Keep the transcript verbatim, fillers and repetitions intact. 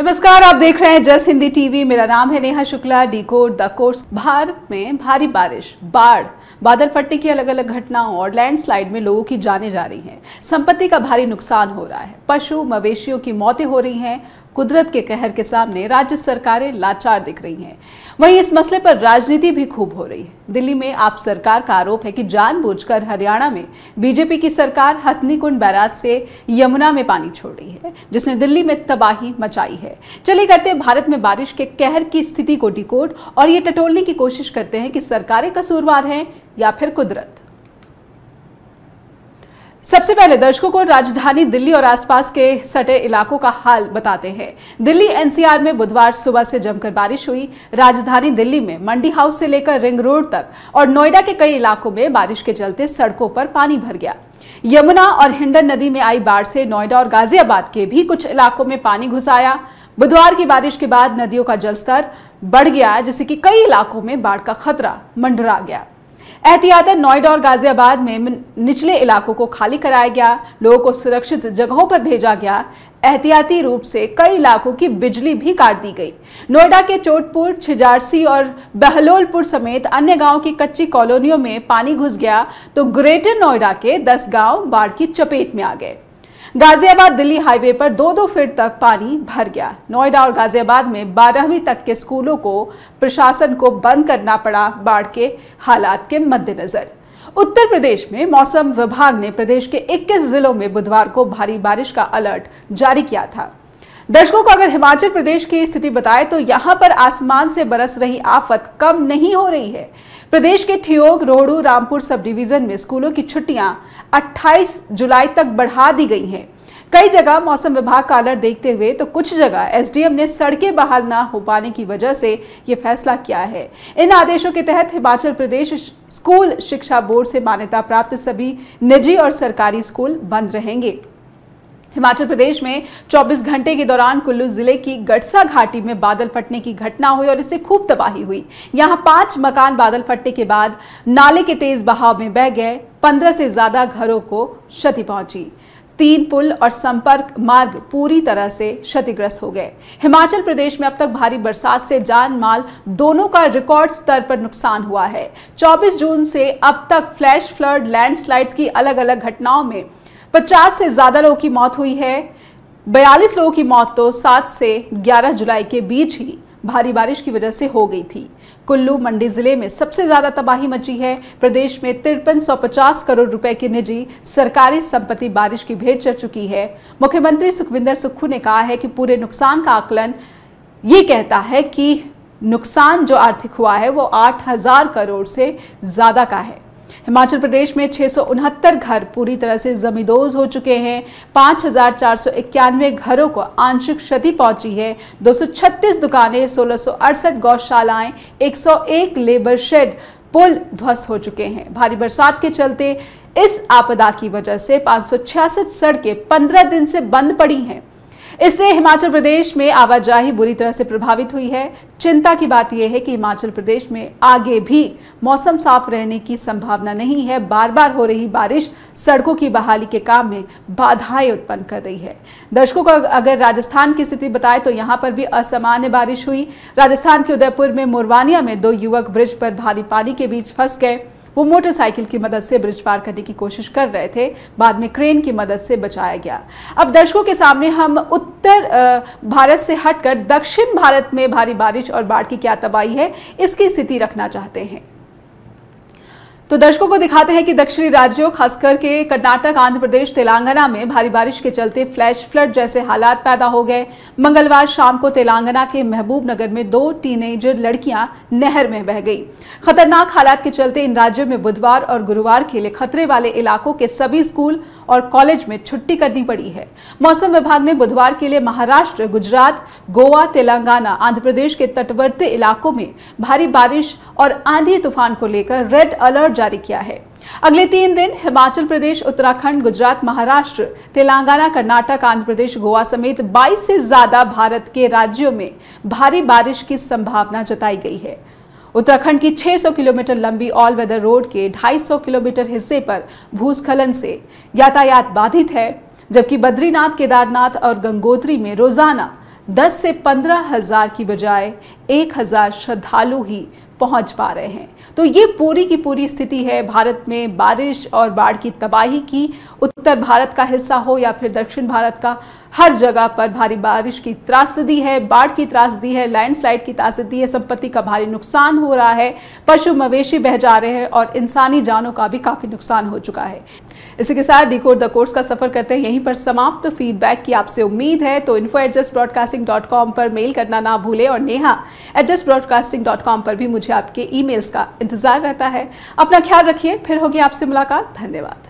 नमस्कार, आप देख रहे हैं जस हिंदी टीवी। मेरा नाम है Neha Shukla. Decode the course. Bharat में भारी बारिश, बाढ़, बादल फटने की अलग अलग घटनाओं और लैंडस्लाइड में लोगों की जानें जा रही हैं। संपत्ति का भारी नुकसान हो रहा है। पशु मवेशियों की मौतें हो रही हैं। कुदरत के कहर के सामने राज्य सरकारें लाचार दिख रही हैं। वहीं इस मसले पर राजनीति भी खूब हो रही है। दिल्ली में आप सरकार का आरोप है कि जानबूझकर हरियाणा में बीजेपी की सरकार हथनीकुंड बैराज से यमुना में पानी छोड़ रही है, जिसने दिल्ली में तबाही मचाई है। चलिए करते हैं भारत में बारिश के कहर की स्थिति को डिकोड और ये टटोलने की कोशिश करते हैं कि सरकारें कसूरवार हैं या फिर कुदरत। सबसे पहले दर्शकों को राजधानी दिल्ली और आसपास के सटे इलाकों का हाल बताते हैं। दिल्ली एनसीआर में बुधवार सुबह से जमकर बारिश हुई। राजधानी दिल्ली में मंडी हाउस से लेकर रिंग रोड तक और नोएडा के कई इलाकों में बारिश के चलते सड़कों पर पानी भर गया। यमुना और हिंडन नदी में आई बाढ़ से नोएडा और गाजियाबाद के भी कुछ इलाकों में पानी घुस आया। बुधवार की बारिश के बाद नदियों का जलस्तर बढ़ गया, जिससे कि कई इलाकों में बाढ़ का खतरा मंडरा गया। एहतियातन नोएडा और गाजियाबाद में निचले इलाकों को खाली कराया गया। लोगों को सुरक्षित जगहों पर भेजा गया। एहतियाती रूप से कई इलाकों की बिजली भी काट दी गई। नोएडा के चोटपुर, छिजारसी और बहलोलपुर समेत अन्य गांवों की कच्ची कॉलोनियों में पानी घुस गया, तो ग्रेटर नोएडा के दस गांव बाढ़ की चपेट में आ गए। गाजियाबाद दिल्ली हाईवे पर दो दो फीट तक पानी भर गया। नोएडा और गाजियाबाद में बारहवीं तक के स्कूलों को प्रशासन को बंद करना पड़ा बाढ़ के हालात के मद्देनजर। उत्तर प्रदेश में मौसम विभाग ने प्रदेश के इक्कीस जिलों में बुधवार को भारी बारिश का अलर्ट जारी किया था। दर्शकों को अगर हिमाचल प्रदेश की स्थिति बताए तो यहां पर आसमान से बरस रही आफत कम नहीं हो रही है। प्रदेश के ठियोग, रोहडू, रामपुर सब डिवीजन में स्कूलों की छुट्टियां अट्ठाईस जुलाई तक बढ़ा दी गई हैं। कई जगह मौसम विभाग का अलर्ट देखते हुए तो कुछ जगह एसडीएम ने सड़कें बहाल ना हो पाने की वजह से ये फैसला किया है। इन आदेशों के तहत हिमाचल प्रदेश स्कूल शिक्षा बोर्ड से मान्यता प्राप्त सभी निजी और सरकारी स्कूल बंद रहेंगे। हिमाचल प्रदेश में चौबीस घंटे के दौरान कुल्लू जिले की गड़सा घाटी में बादल फटने की घटना हुई और इससे खूब तबाही हुई। यहां पांच मकान बादल फटने के बाद नाले के तेज बहाव में बह गए। पंद्रह से ज्यादा घरों को क्षति पहुंची। तीन पुल और संपर्क मार्ग पूरी तरह से क्षतिग्रस्त हो गए। हिमाचल प्रदेश में अब तक भारी बरसात से जान माल दोनों का रिकॉर्ड स्तर पर नुकसान हुआ है। चौबीस जून से अब तक फ्लैश फ्लड, लैंडस्लाइड्स की अलग अलग घटनाओं में पचास से ज्यादा लोगों की मौत हुई है। बयालीस लोगों की मौत तो सात से ग्यारह जुलाई के बीच ही भारी बारिश की वजह से हो गई थी। कुल्लू मंडी जिले में सबसे ज्यादा तबाही मची है। प्रदेश में तिरपन सौ पचास करोड़ रुपए की निजी सरकारी संपत्ति बारिश की भेंट चढ़ चुकी है। मुख्यमंत्री सुखविंदर सुक्खू ने कहा है कि पूरे नुकसान का आकलन ये कहता है कि नुकसान जो आर्थिक हुआ है वो आठ हजार करोड़ से ज्यादा का है। हिमाचल प्रदेश में छह सौ उनहत्तर घर पूरी तरह से जमींदोज हो चुके हैं। पांच हजार चार सौ इक्यानवे घरों को आंशिक क्षति पहुंची है। दो सौ छत्तीस दुकानें, सोलह सौ अड़सठ गौशालाएं, एक सौ एक लेबर शेड, पुल ध्वस्त हो चुके हैं। भारी बरसात के चलते इस आपदा की वजह से पांच सौ छियासठ सड़कें पंद्रह दिन से बंद पड़ी हैं। इससे हिमाचल प्रदेश में आवाजाही बुरी तरह से प्रभावित हुई है। चिंता की बात यह है कि हिमाचल प्रदेश में आगे भी मौसम साफ रहने की संभावना नहीं है। बार बार हो रही बारिश सड़कों की बहाली के काम में बाधाएं उत्पन्न कर रही है। दर्शकों को अगर राजस्थान की स्थिति बताएं तो यहां पर भी असामान्य बारिश हुई। राजस्थान के उदयपुर में मुरवानिया में दो युवक ब्रिज पर भारी पानी के बीच फंस गए। वो मोटरसाइकिल की मदद से ब्रिज पार करने की कोशिश कर रहे थे, बाद में क्रेन की मदद से बचाया गया। अब दर्शकों के सामने हम उत्तर भारत से हटकर दक्षिण भारत में भारी बारिश और बाढ़ की क्या तबाही है इसकी स्थिति रखना चाहते हैं। तो दर्शकों को दिखाते हैं कि दक्षिणी राज्यों खासकर के कर्नाटक, आंध्र प्रदेश, तेलंगाना में भारी बारिश के चलते फ्लैश फ्लड जैसे हालात पैदा हो गए। मंगलवार शाम को तेलंगाना के महबूब नगर में दो टीनेजर लड़कियां नहर में बह गई। खतरनाक हालात के चलते इन राज्यों में बुधवार और गुरुवार के लिए खतरे वाले इलाकों के सभी स्कूल और कॉलेज में छुट्टी करनी पड़ी है। मौसम विभाग ने बुधवार के लिए महाराष्ट्र, गुजरात, गोवा, तेलंगाना, आंध्र प्रदेश के तटवर्ती इलाकों में भारी बारिश और आंधी तूफान को लेकर रेड अलर्ट जारी किया है। अगले तीन दिन हिमाचल प्रदेश, उत्तराखंड, गुजरात, महाराष्ट्र, तेलंगाना, कर्नाटक, आंध्र प्रदेश, गोवा समेत बाईस से ज्यादा भारत के राज्यों में भारी बारिश की संभावना जताई गई है। उत्तराखंड की छह सौ किलोमीटर लंबी ऑल वेदर रोड के ढाई सौ किलोमीटर हिस्से पर भूस्खलन से यातायात बाधित है, जबकि बद्रीनाथ, केदारनाथ और गंगोत्री में रोजाना दस से पंद्रह हजार की बजाय एक हजार श्रद्धालु ही पहुंच पा रहे हैं। तो ये पूरी की पूरी स्थिति है भारत में बारिश और बाढ़ की तबाही की। उत्तर भारत का हिस्सा हो या फिर दक्षिण भारत का, हर जगह पर भारी बारिश की त्रासदी है, बाढ़ की त्रासदी है, लैंडस्लाइड की त्रासदी है, संपत्ति का भारी नुकसान हो रहा है, पशु मवेशी बह जा रहे हैं और इंसानी जानों का भी काफी नुकसान हो चुका है। इसी के साथ डिकोड द कोर्स का सफर करते हैं यहीं पर समाप्त। तो फीडबैक की आपसे उम्मीद है तो info at just broadcasting dot com पर मेल करना ना भूलें और Neha at just broadcasting dot com पर भी मुझे आपके ईमेल्स का इंतजार रहता है। अपना ख्याल रखिए, फिर होगी आपसे मुलाकात। धन्यवाद।